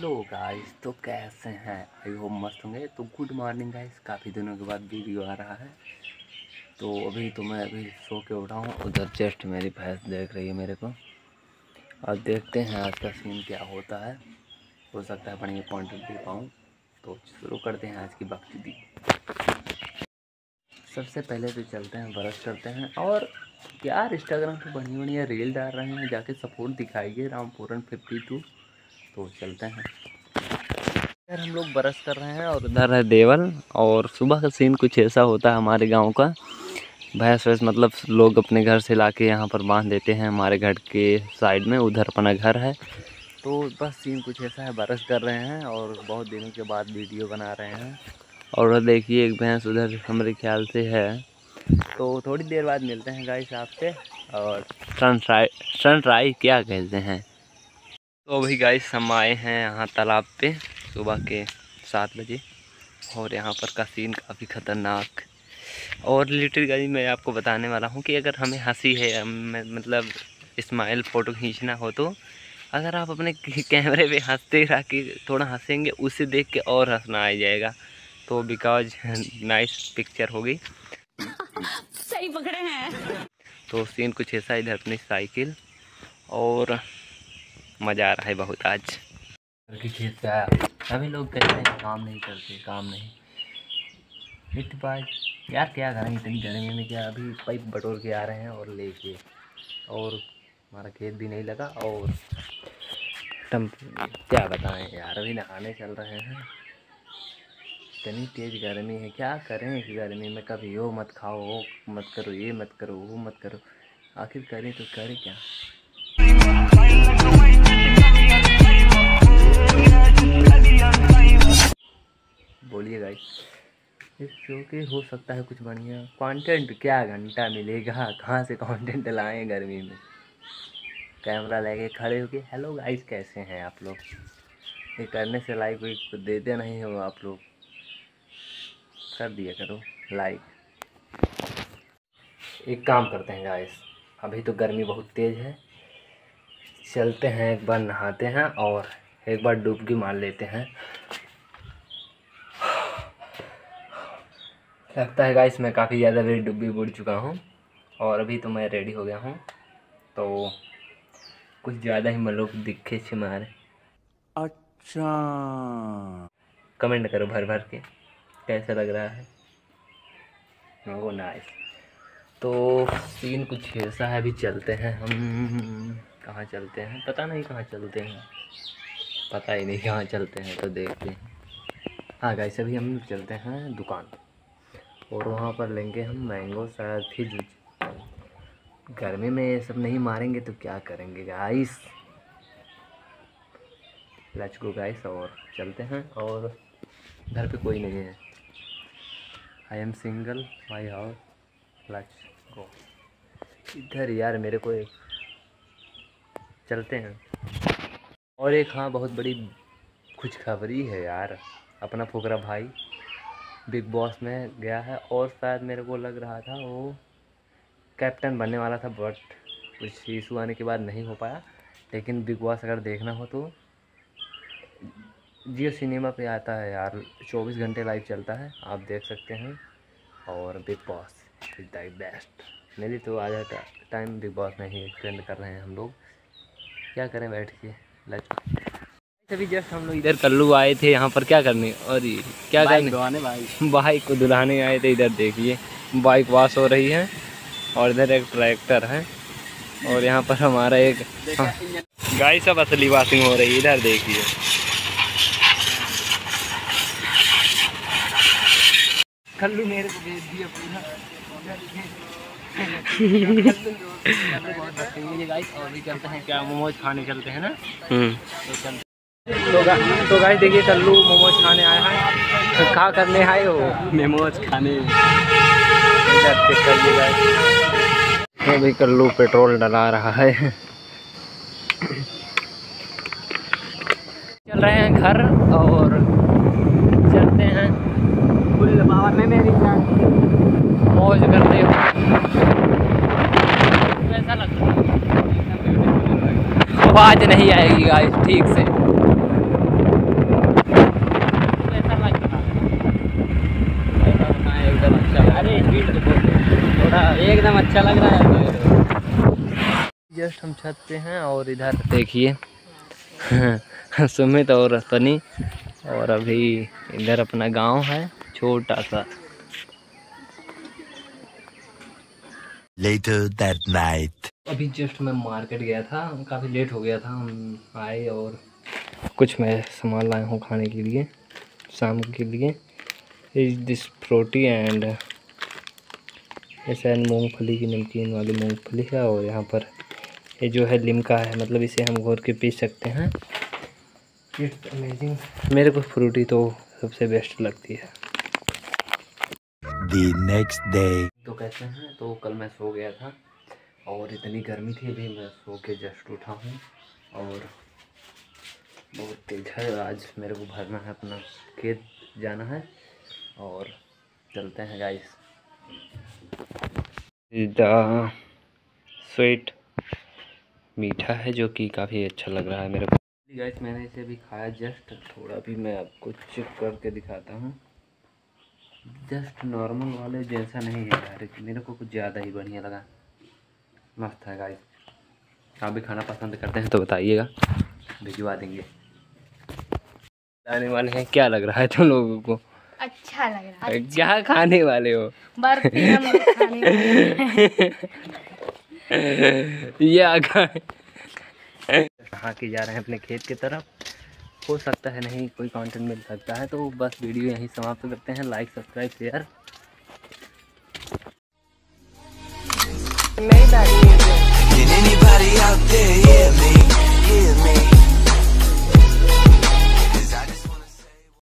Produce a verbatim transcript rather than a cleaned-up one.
Hello guys, तो कैसे हैं? आई होप मस्त होंगे। तो गुड मॉर्निंग गाइस, काफ़ी दिनों के बाद वीडियो आ रहा है। तो अभी तो मैं अभी सो के उठा हूँ। उधर जस्ट मेरी भैंस देख रही है मेरे को। और देखते हैं आज का सीन क्या होता है। हो सकता है बढ़िया पॉइंट दे पाऊँ। तो शुरू करते हैं आज की बकचोदी। सबसे पहले तो चलते हैं, ब्रश करते हैं। और यार इंस्टाग्राम पे बढ़िया बढ़िया रील डाल रहे हैं, जाके सपोर्ट दिखाइए रामपुरन फिफ्टी टू। तो चलते हैं। यार हम लोग ब्रश कर रहे हैं और उधर है देवल। और सुबह का सीन कुछ ऐसा होता है हमारे गांव का। भैंस वैस मतलब लोग अपने घर से लाके यहाँ पर बांध देते हैं। हमारे घर के साइड में उधर अपना घर है। तो बस सीन कुछ ऐसा है, ब्रश कर रहे हैं और बहुत दिनों के बाद वीडियो बना रहे हैं। और देखिए एक भैंस उधर हमारे ख्याल से है। तो थोड़ी देर बाद मिलते हैं गाइस आपसे। और सनराइज सनराइज क्या कहते हैं। तो अभी गाइस हम आए हैं यहाँ तालाब पे सुबह के सात बजे। और यहाँ पर का सीन काफ़ी ख़तरनाक। और लिटरली गाइस मैं आपको बताने वाला हूँ कि अगर हमें हंसी है, मतलब स्माइल फ़ोटो खींचना हो, तो अगर आप अपने कैमरे पे हंसते रह के थोड़ा हंसेंगे, उसे देख के और हंसना आ जाएगा। तो बिकॉज नाइस पिक्चर होगी। सही पकड़े हैं। तो सीन कुछ ऐसा, इधर अपनी साइकिल और मज़ा आ रहा है बहुत। आज की खेत से आया। सभी लोग कहते हैं काम नहीं करते, काम नहीं। मिट्टी पाज यार क्या करें इतनी गर्मी में। क्या अभी पाइप बटोर के आ रहे हैं और लेके। और हमारा खेत भी नहीं लगा। और टम क्या बताएं यार, अभी नहाने चल रहे हैं। इतनी तेज़ गर्मी है, क्या करें इस गर्मी में। कभी वो मत खाओ, वो मत करो, ये मत करो, वो मत करो। आखिर करें तो करें क्या। बोलिए गाइस, इस शो के हो सकता है कुछ बढ़िया कंटेंट। क्या घंटा मिलेगा, कहाँ से कंटेंट लाएं गर्मी में। कैमरा लेके खड़े होके हेलो गाइस कैसे हैं आप लोग, ये करने से लाइक वाइक देते नहीं हो आप लोग। कर दिया करो लाइक। एक काम करते हैं गाइस, अभी तो गर्मी बहुत तेज़ है। चलते हैं एक बार नहाते हैं और एक बार डुबकी मार लेते हैं। लगता है गाइस मैं काफ़ी ज़्यादा भी डुब्बी बुड़ चुका हूँ। और अभी तो मैं रेडी हो गया हूँ। तो कुछ ज़्यादा ही मलोक दिखे छिमारे। अच्छा, कमेंट करो भर भर के कैसा लग रहा है। वो नाइस। तो सीन कुछ ऐसा है, अभी चलते हैं हम। कहाँ चलते हैं पता नहीं, कहाँ चलते हैं पता ही नहीं कहाँ चलते हैं। तो देखते हैं। हाँ गाइस, अभी हम चलते हैं दुकान और वहाँ पर लेंगे हम मैंगो शायद फिर। गर्मी में ये सब नहीं मारेंगे तो क्या करेंगे गाइस। लेट्स गो गाइस, और चलते हैं। और घर पे कोई नहीं है, I am single my house. Let's go इधर यार, मेरे को एक चलते हैं। और एक हाँ बहुत बड़ी खुशखबरी है यार, अपना फुकरा भाई बिग बॉस में गया है। और शायद मेरे को लग रहा था वो कैप्टन बनने वाला था, बट कुछ इशू आने के बाद नहीं हो पाया। लेकिन बिग बॉस अगर देखना हो तो जियो सिनेमा पे आता है यार, चौबीस घंटे लाइव चलता है, आप देख सकते हैं। और Bigg Boss is the best. मेरी तो आधा टाइम बिग बॉस में ही स्पेंड कर रहे हैं हम लोग। क्या करें बैठ के। लेट्स अभी जस्ट हम लोग इधर कल्लू आए थे यहाँ पर क्या करने। और ये क्या करने, भाई बाइक को दुलाने आए थे। इधर देखिए बाइक वॉश हो रही है और इधर एक ट्रैक्टर है। और यहाँ पर हमारा एक हाँ, गाय सब असली वॉशिंग हो रही है। इधर देखिए कल्लू मेरे को भेज दिया पूरा। बहुत बदतमीज है गाइस। और भी चलते हैं, क्या मोमोज खाने चलते हैं ना। तो चलते तो गा, तो गाइस देखिए कल्लू मोमोज खाने आया है। क्या करने आए हो? मोमोज खाने। तो भी कल्लू पेट्रोल डला रहा है। चल रहे हैं घर और चलते हैं फुल पावर में मेरी जान मौज करते हो। कैसा लग रहा है? आवाज नहीं आएगी गाइस ठीक से। एकदम अच्छा लग रहा है। जस्ट हम छत पे हैं और इधर देखिए सुमित और सनी, और अभी इधर अपना गांव है छोटा सा। Later that night. अभी जस्ट मैं मार्केट गया था, काफ़ी लेट हो गया था, हम आए और कुछ मैं सामान लाया हूँ खाने के लिए शाम के लिए। इज दिस फ्रूटी एंड ऐसा मूंगफली की नमकीन वाली मूंगफली है, और यहाँ पर ये जो है लिमका है, मतलब इसे हम घोर के पी सकते हैं। It's amazing. मेरे को फ्रूटी तो सबसे बेस्ट लगती है। The next day. तो कैसे हैं? तो कल मैं सो गया था और इतनी गर्मी थी, अभी मैं सो के जस्ट उठा हूँ और बहुत तेज है। आज मेरे को भरना है, अपना खेत जाना है और चलते हैं गाइस। द स्वीट मीठा है जो कि काफ़ी अच्छा लग रहा है मेरे को। गाइस मैंने इसे अभी खाया जस्ट, थोड़ा भी मैं आपको चेक करके दिखाता हूँ। जस्ट नॉर्मल वाले जैसा नहीं है यार, मेरे को कुछ ज़्यादा ही बढ़िया लगा, मस्त है गाइस। आप भी खाना पसंद करते हैं तो बताइएगा, भिजवा देंगे। खाने वाले हैं, क्या लग रहा है तुम लोगों को? अच्छा लग रहा है। क्या खाने वाले हो? बर्फी हम लोग खाने वाले हैं। ये आगा कहाँ के जा रहे हैं अपने खेत की तरफ। हो सकता है नहीं कोई कंटेंट मिल सकता है, तो बस वीडियो यहीं समाप्त करते हैं। Like subscribe share. Can anybody out there hear me? Hear me?